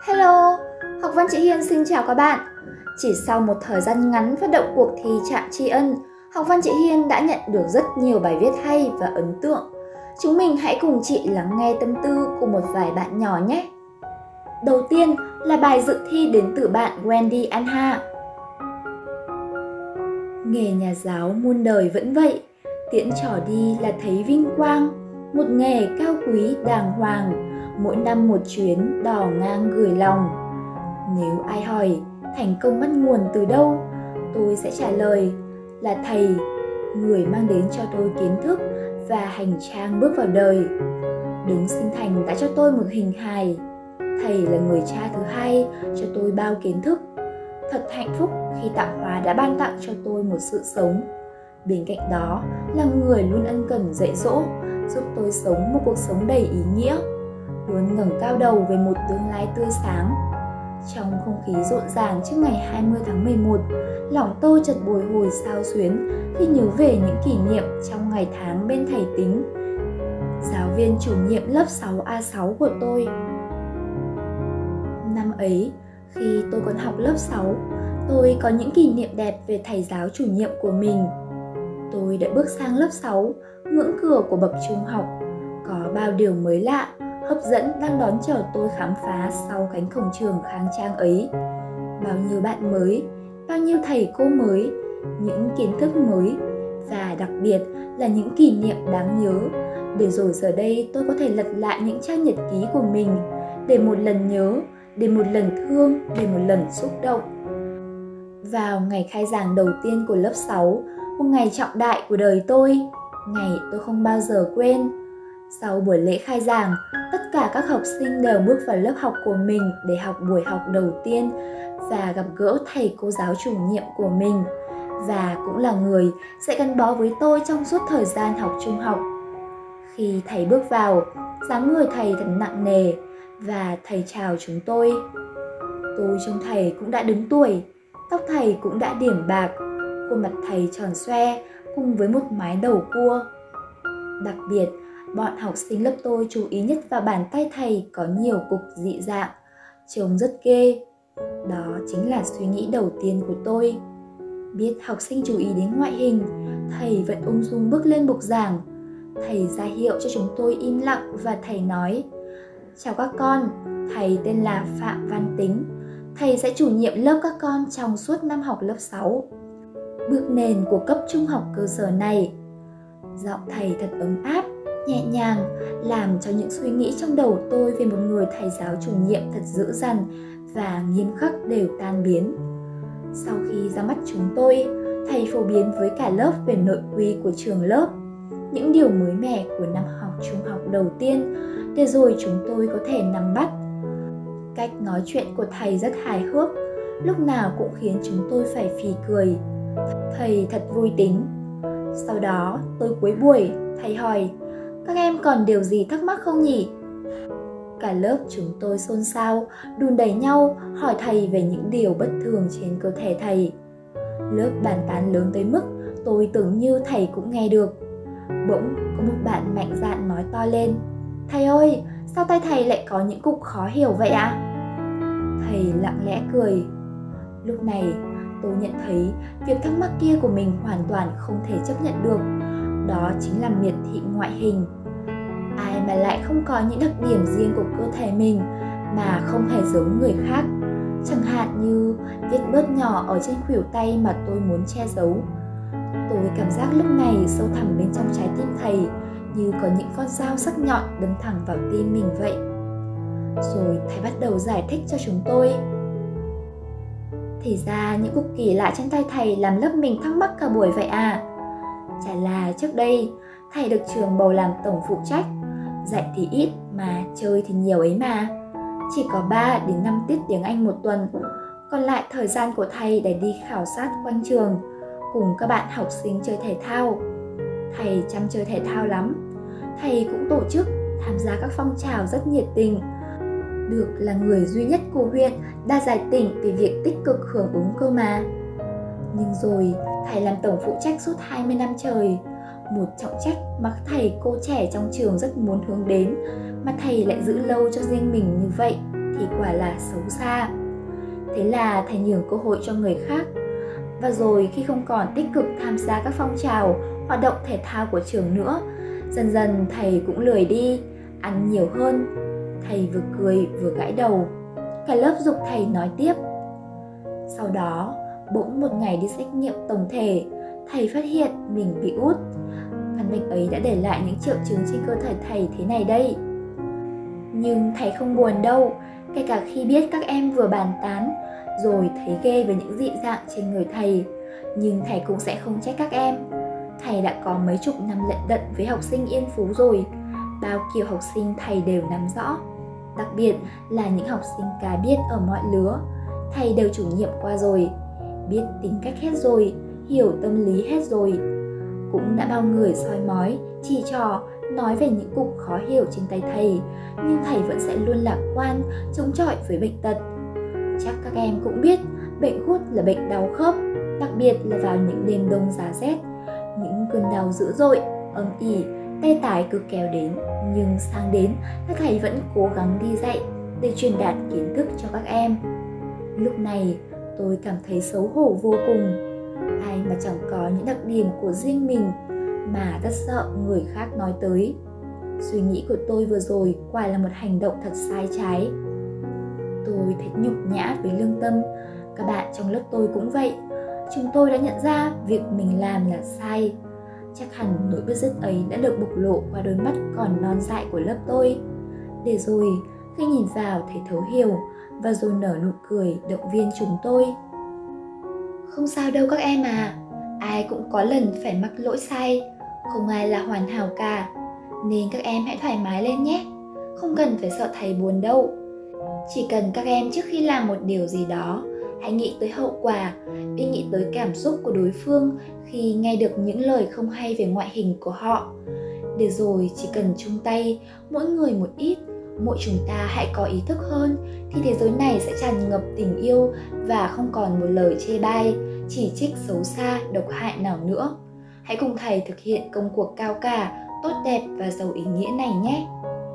Hello, Học Văn chị Hiên xin chào các bạn. Chỉ sau một thời gian ngắn phát động cuộc thi Trạm Tri Ân, Học Văn chị Hiên đã nhận được rất nhiều bài viết hay và ấn tượng. Chúng mình hãy cùng chị lắng nghe tâm tư của một vài bạn nhỏ nhé. Đầu tiên là bài dự thi đến từ bạn Wendy Anha. Nghề nhà giáo muôn đời vẫn vậy, tiễn trò đi là thấy vinh quang, một nghề cao quý đàng hoàng, mỗi năm một chuyến đò ngang gửi lòng. Nếu ai hỏi thành công bắt nguồn từ đâu, tôi sẽ trả lời là thầy, người mang đến cho tôi kiến thức và hành trang bước vào đời. Đấng sinh thành đã cho tôi một hình hài, thầy là người cha thứ hai cho tôi bao kiến thức. Thật hạnh phúc khi tạo hóa đã ban tặng cho tôi một sự sống. Bên cạnh đó là người luôn ân cần dạy dỗ, giúp tôi sống một cuộc sống đầy ý nghĩa, luôn ngẩng cao đầu về một tương lai tươi sáng. Trong không khí rộn ràng trước ngày 20 tháng 11, lòng tôi chợt bồi hồi xao xuyến khi nhớ về những kỷ niệm trong ngày tháng bên thầy Tính, giáo viên chủ nhiệm lớp 6A6 của tôi. Năm ấy, khi tôi còn học lớp 6, tôi có những kỷ niệm đẹp về thầy giáo chủ nhiệm của mình. Tôi đã bước sang lớp 6, ngưỡng cửa của bậc trung học. Có bao điều mới lạ, hấp dẫn đang đón chờ tôi khám phá sau cánh cổng trường khang trang ấy. Bao nhiêu bạn mới, bao nhiêu thầy cô mới, những kiến thức mới và đặc biệt là những kỷ niệm đáng nhớ. Để rồi giờ đây tôi có thể lật lại những trang nhật ký của mình, để một lần nhớ, để một lần thương, để một lần xúc động. Vào ngày khai giảng đầu tiên của lớp 6, một ngày trọng đại của đời tôi, ngày tôi không bao giờ quên. Sau buổi lễ khai giảng, tất cả các học sinh đều bước vào lớp học của mình để học buổi học đầu tiên và gặp gỡ thầy cô giáo chủ nhiệm của mình, và cũng là người sẽ gắn bó với tôi trong suốt thời gian học trung học. Khi thầy bước vào, dáng người thầy thật nặng nề và thầy chào chúng tôi. Tôi trông thầy cũng đã đứng tuổi, tóc thầy cũng đã điểm bạc, khuôn mặt thầy tròn xoe cùng với một mái đầu cua. Đặc biệt, bọn học sinh lớp tôi chú ý nhất vào bàn tay thầy có nhiều cục dị dạng, trông rất ghê. Đó chính là suy nghĩ đầu tiên của tôi. Biết học sinh chú ý đến ngoại hình, thầy vẫn ung dung bước lên bục giảng. Thầy ra hiệu cho chúng tôi im lặng và thầy nói: "Chào các con, thầy tên là Phạm Văn Tính. Thầy sẽ chủ nhiệm lớp các con trong suốt năm học lớp 6. Bước nền của cấp trung học cơ sở này." Giọng thầy thật ấm áp, nhẹ nhàng, làm cho những suy nghĩ trong đầu tôi về một người thầy giáo chủ nhiệm thật dữ dằn và nghiêm khắc đều tan biến. Sau khi ra mắt chúng tôi, thầy phổ biến với cả lớp về nội quy của trường lớp, những điều mới mẻ của năm học trung học đầu tiên, để rồi chúng tôi có thể nắm bắt. Cách nói chuyện của thầy rất hài hước, lúc nào cũng khiến chúng tôi phải phì cười. Thầy thật vui tính. Sau đó, tối cuối buổi, thầy hỏi: "Các em còn điều gì thắc mắc không nhỉ?" Cả lớp chúng tôi xôn xao, đùn đẩy nhau hỏi thầy về những điều bất thường trên cơ thể thầy. Lớp bàn tán lớn tới mức tôi tưởng như thầy cũng nghe được. Bỗng có một bạn mạnh dạn nói to lên: "Thầy ơi, sao tay thầy lại có những cục khó hiểu vậy ạ?" Thầy lặng lẽ cười. Lúc này tôi nhận thấy việc thắc mắc kia của mình hoàn toàn không thể chấp nhận được. Đó chính là miệt thị ngoại hình. Ai mà lại không có những đặc điểm riêng của cơ thể mình mà không hề giống người khác. Chẳng hạn như vết bớt nhỏ ở trên khuỷu tay mà tôi muốn che giấu. Tôi cảm giác lúc này sâu thẳm bên trong trái tim thầy như có những con dao sắc nhọn đâm thẳng vào tim mình vậy. Rồi thầy bắt đầu giải thích cho chúng tôi. Thì ra những cục kỳ lạ trên tay thầy làm lớp mình thắc mắc cả buổi vậy à? Chả là trước đây thầy được trường bầu làm tổng phụ trách, dạy thì ít mà chơi thì nhiều ấy mà. Chỉ có 3 đến 5 tiết tiếng Anh một tuần, còn lại thời gian của thầy để đi khảo sát quanh trường, cùng các bạn học sinh chơi thể thao. Thầy chăm chơi thể thao lắm. Thầy cũng tổ chức tham gia các phong trào rất nhiệt tình. Được là người duy nhất của huyện đạt giải tỉnh về việc tích cực hưởng ứng cơ mà. Nhưng rồi thầy làm tổng phụ trách suốt 20 năm trời, một trọng trách mà các thầy cô trẻ trong trường rất muốn hướng đến, mà thầy lại giữ lâu cho riêng mình như vậy. thì quả là xấu xa. Thế là thầy nhường cơ hội cho người khác. Và rồi khi không còn tích cực tham gia các phong trào, hoạt động thể thao của trường nữa, dần dần thầy cũng lười đi, ăn nhiều hơn. Thầy vừa cười vừa gãi đầu. Cả lớp giục thầy nói tiếp. Sau đó, bỗng một ngày đi xét nghiệm tổng thể, thầy phát hiện mình bị gút. Căn bệnh ấy đã để lại những triệu chứng trên cơ thể thầy thế này đây. Nhưng thầy không buồn đâu, kể cả khi biết các em vừa bàn tán, rồi thấy ghê với những dị dạng trên người thầy, nhưng thầy cũng sẽ không trách các em. Thầy đã có mấy chục năm lận đận với học sinh Yên Phú rồi, bao kiểu học sinh thầy đều nắm rõ. Đặc biệt là những học sinh cá biết ở mọi lứa, thầy đều chủ nhiệm qua rồi, biết tính cách hết rồi, hiểu tâm lý hết rồi. Cũng đã bao người soi mói, chỉ trò, nói về những cục khó hiểu trên tay thầy, nhưng thầy vẫn sẽ luôn lạc quan, chống chọi với bệnh tật. Chắc các em cũng biết, bệnh gút là bệnh đau khớp, đặc biệt là vào những đêm đông giá rét. Những cơn đau dữ dội, âm ỉ, tê tái cứ kéo đến, nhưng sang đến, các thầy vẫn cố gắng đi dạy để truyền đạt kiến thức cho các em. Lúc này, tôi cảm thấy xấu hổ vô cùng. Ai mà chẳng có những đặc điểm của riêng mình, mà rất sợ người khác nói tới. Suy nghĩ của tôi vừa rồi quả là một hành động thật sai trái. Tôi thấy nhục nhã với lương tâm. Các bạn trong lớp tôi cũng vậy. Chúng tôi đã nhận ra việc mình làm là sai. Chắc hẳn nỗi bứt rứt ấy đã được bộc lộ qua đôi mắt còn non dại của lớp tôi. Để rồi, khi nhìn vào thấy thấu hiểu, và rồi nở nụ cười động viên chúng tôi. Không sao đâu các em à, ai cũng có lần phải mắc lỗi sai, không ai là hoàn hảo cả. Nên các em hãy thoải mái lên nhé, không cần phải sợ thầy buồn đâu. Chỉ cần các em trước khi làm một điều gì đó, hãy nghĩ tới hậu quả, biết nghĩ tới cảm xúc của đối phương khi nghe được những lời không hay về ngoại hình của họ. Để rồi chỉ cần chung tay, mỗi người một ít, mỗi chúng ta hãy có ý thức hơn, thì thế giới này sẽ tràn ngập tình yêu và không còn một lời chê bai, chỉ trích xấu xa, độc hại nào nữa. Hãy cùng thầy thực hiện công cuộc cao cả, tốt đẹp và giàu ý nghĩa này nhé.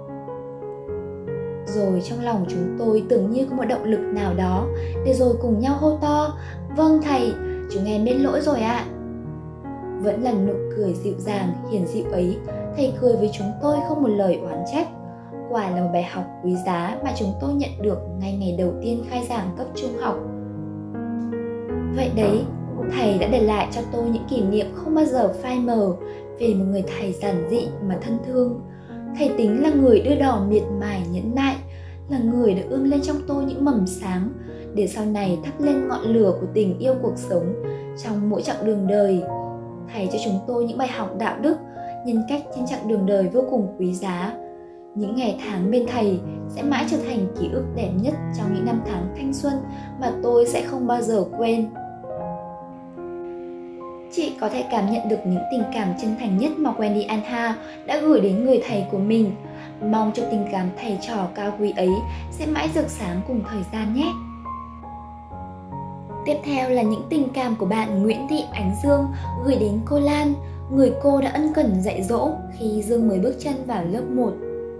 Rồi trong lòng chúng tôi tưởng như có một động lực nào đó, để rồi cùng nhau hô to: Vâng thầy, chúng em biết lỗi rồi ạ. Vẫn là nụ cười dịu dàng, hiền dịu ấy, thầy cười với chúng tôi không một lời oán trách. Quả là một bài học quý giá mà chúng tôi nhận được ngay ngày đầu tiên khai giảng cấp trung học. Vậy đấy, thầy đã để lại cho tôi những kỷ niệm không bao giờ phai mờ về một người thầy giản dị mà thân thương. Thầy Tính là người đưa đò miệt mài nhẫn nại, là người đã ươm lên trong tôi những mầm sáng để sau này thắp lên ngọn lửa của tình yêu cuộc sống trong mỗi chặng đường đời. Thầy cho chúng tôi những bài học đạo đức, nhân cách trên chặng đường đời vô cùng quý giá. Những ngày tháng bên thầy sẽ mãi trở thành ký ức đẹp nhất trong những năm tháng thanh xuân mà tôi sẽ không bao giờ quên. Chị có thể cảm nhận được những tình cảm chân thành nhất mà Wendy Anha đã gửi đến người thầy của mình. Mong cho tình cảm thầy trò cao quý ấy sẽ mãi rực sáng cùng thời gian nhé. Tiếp theo là những tình cảm của bạn Nguyễn Thị Ánh Dương gửi đến cô Lan, người cô đã ân cần dạy dỗ khi Dương mới bước chân vào lớp 1.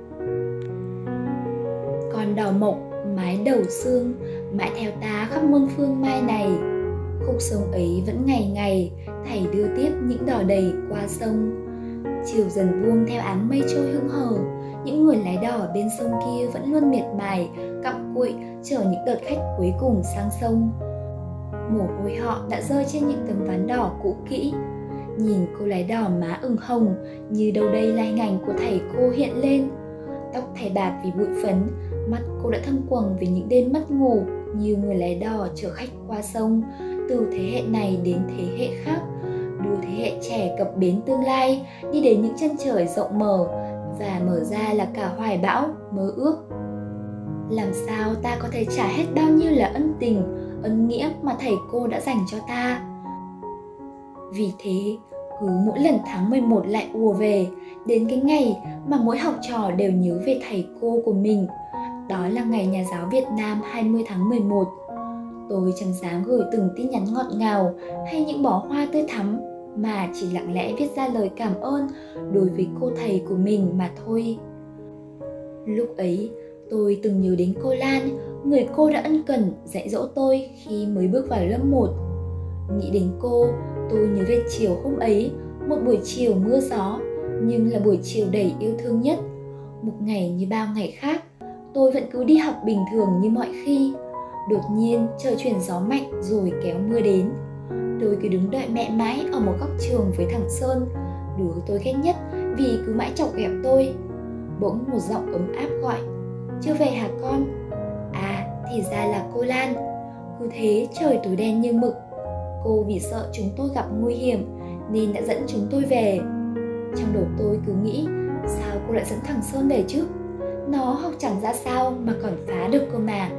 Con đào mộc, mái đầu xương, mãi theo ta khắp muôn phương mai này. Khúc sông ấy vẫn ngày ngày, thầy đưa tiếp những đò đầy qua sông. Chiều dần buông theo áng mây trôi hững hờ, những người lái đò bên sông kia vẫn luôn miệt mài, cặm cụi chở những đợt khách cuối cùng sang sông. Mồ hôi họ đã rơi trên những tấm ván đỏ cũ kỹ. Nhìn cô lái đò má ửng hồng, như đâu đây là hình ảnh của thầy cô hiện lên. Tóc thầy bạc vì bụi phấn, mắt cô đã thâm quầng vì những đêm mất ngủ, như người lái đò chở khách qua sông, từ thế hệ này đến thế hệ khác, đưa thế hệ trẻ cập bến tương lai, đi đến những chân trời rộng mở, và mở ra là cả hoài bão, mơ ước. Làm sao ta có thể trả hết bao nhiêu là ân tình, ân nghĩa mà thầy cô đã dành cho ta? Vì thế, cứ mỗi lần tháng 11 lại ùa về, đến cái ngày mà mỗi học trò đều nhớ về thầy cô của mình. Đó là ngày Nhà giáo Việt Nam 20 tháng 11. Tôi chẳng dám gửi từng tin nhắn ngọt ngào hay những bó hoa tươi thắm, mà chỉ lặng lẽ viết ra lời cảm ơn đối với cô thầy của mình mà thôi. Lúc ấy, Tôi từng nhớ đến cô Lan, người cô đã ân cần dạy dỗ tôi khi mới bước vào lớp 1. Nghĩ đến cô, tôi nhớ về chiều hôm ấy, một buổi chiều mưa gió, nhưng là buổi chiều đầy yêu thương nhất. Một ngày như bao ngày khác, tôi vẫn cứ đi học bình thường như mọi khi. Đột nhiên trời chuyển gió mạnh rồi kéo mưa đến. Tôi cứ đứng đợi mẹ mãi ở một góc trường với thằng Sơn, đứa tôi ghét nhất vì cứ mãi chọc ghẹo tôi. Bỗng một giọng ấm áp gọi: "Chưa về hả con?" À, thì ra là cô Lan. Cứ thế trời tối đen như mực. Cô vì sợ chúng tôi gặp nguy hiểm nên đã dẫn chúng tôi về. Trong đầu tôi cứ nghĩ, sao cô lại dẫn thằng Sơn về chứ? Nó học chẳng ra sao mà còn phá được cơ mà.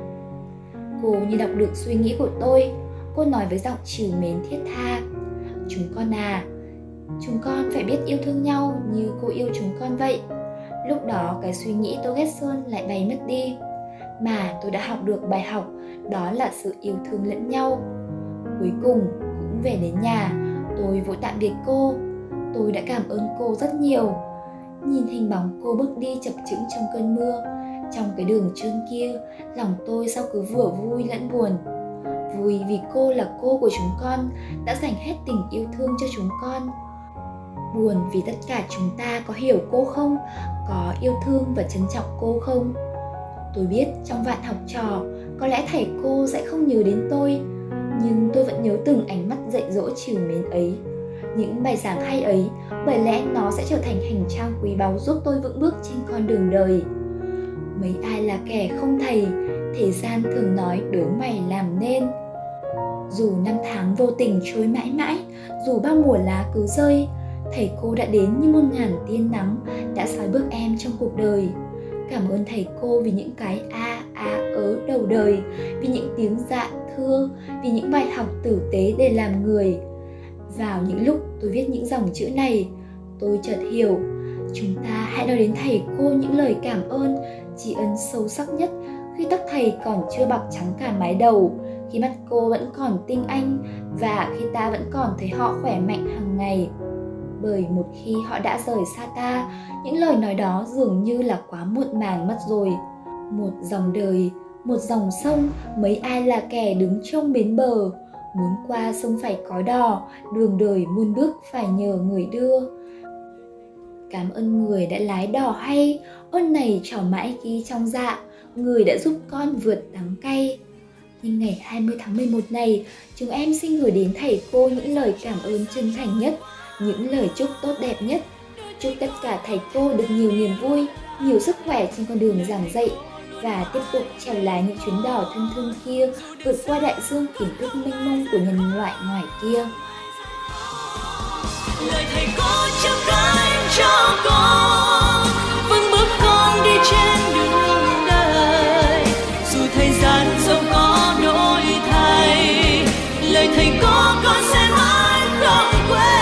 Cô như đọc được suy nghĩ của tôi. Cô nói với giọng trìu mến thiết tha: "Chúng con à, chúng con phải biết yêu thương nhau như cô yêu chúng con vậy." Lúc đó cái suy nghĩ tôi ghét Sơn lại bay mất đi. Mà tôi đã học được bài học, đó là sự yêu thương lẫn nhau. Cuối cùng cũng về đến nhà, tôi vội tạm biệt cô. Tôi đã cảm ơn cô rất nhiều. Nhìn hình bóng cô bước đi chập chững trong cơn mưa, trong cái đường trơn kia, lòng tôi sao cứ vừa vui lẫn buồn. Vui vì cô là cô của chúng con, đã dành hết tình yêu thương cho chúng con. Buồn vì tất cả chúng ta có hiểu cô không, có yêu thương và trân trọng cô không. Tôi biết trong vạn học trò, có lẽ thầy cô sẽ không nhớ đến tôi, nhưng tôi vẫn nhớ từng ánh mắt dạy dỗ trìu mến ấy, những bài giảng hay ấy, bởi lẽ nó sẽ trở thành hành trang quý báu giúp tôi vững bước trên con đường đời. Mấy ai là kẻ không thầy, thế gian thường nói đố mày làm nên. Dù năm tháng vô tình trôi mãi mãi, dù bao mùa lá cứ rơi, thầy cô đã đến như muôn ngàn tia nắng, đã soi bước em trong cuộc đời. Cảm ơn thầy cô vì những cái đầu đời, vì những tiếng dạ thưa, vì những bài học tử tế để làm người. Vào những lúc tôi viết những dòng chữ này, tôi chợt hiểu, chúng ta hãy nói đến thầy cô những lời cảm ơn, tri ân sâu sắc nhất khi tóc thầy còn chưa bạc trắng cả mái đầu, khi mắt cô vẫn còn tinh anh và khi ta vẫn còn thấy họ khỏe mạnh hàng ngày. Bởi một khi họ đã rời xa ta, những lời nói đó dường như là quá muộn màng mất rồi. Một dòng đời, một dòng sông, mấy ai là kẻ đứng trông bến bờ. Muốn qua sông phải có đò, đường đời muôn bước phải nhờ người đưa. Cảm ơn người đã lái đò hay, ơn này trỏ mãi ghi trong dạ, người đã giúp con vượt đắng cay. Nhưng ngày 20 tháng 11 này, chúng em xin gửi đến thầy cô những lời cảm ơn chân thành nhất, những lời chúc tốt đẹp nhất. Chúc tất cả thầy cô được nhiều niềm vui, nhiều sức khỏe trên con đường giảng dạy và tiếp tục trèo lái những chuyến đò thân thương kia, vượt qua đại dương kiến thức mênh mông của nhân loại ngoài kia. Lời thầy cô chăm cánh cho con, vững bước con đi trên đường đời. Dù thời gian dẫu có đổi thay, lời thầy cô con sẽ mãi không quên.